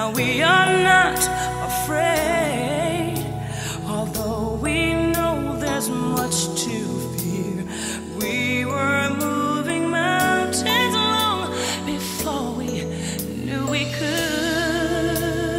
Now we are not afraid, although we know there's much to fear. We were moving mountains long before we knew we could.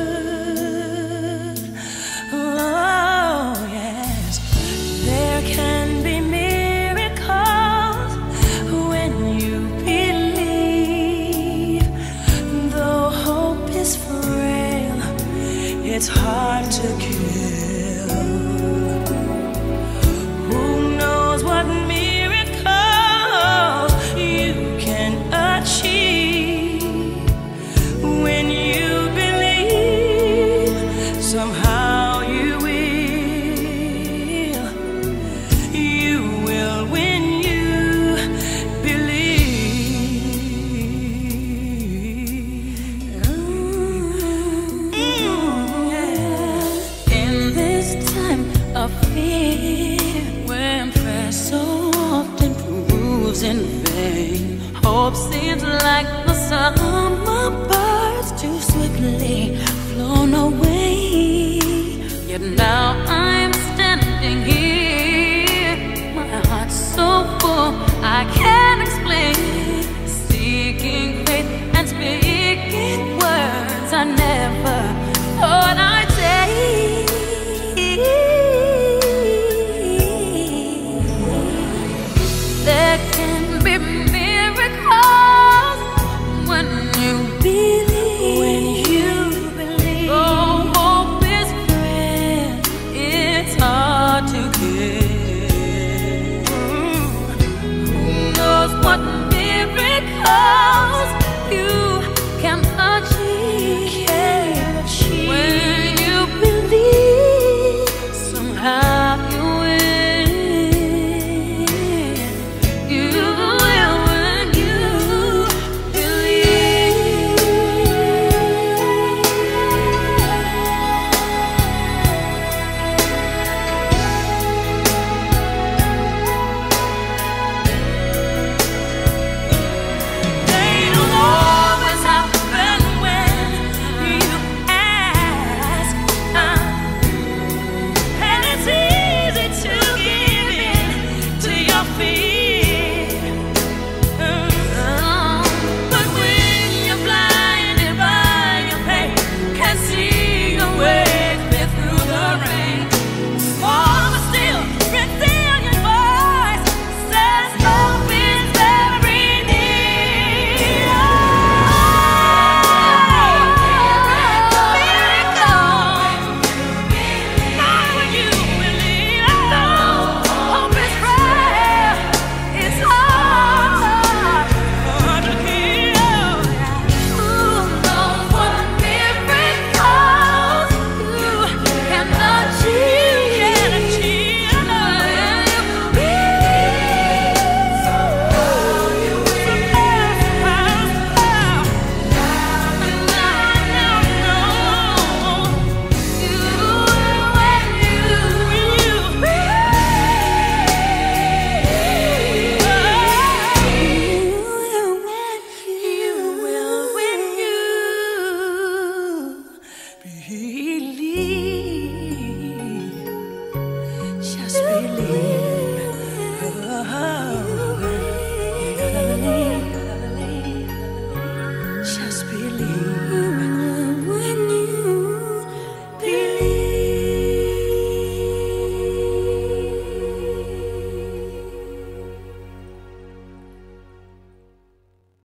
Oh yes, there can be miracles when you believe. Though hope is frail, it's hard to kill. Who knows what miracles you can achieve when you believe? Somehow you will when you believe. In this time of fear, when prayer so often proves in vain, hope seems like the summer birds too swiftly flown away. Yet now I'm standing here, my heart's so full I can't explain.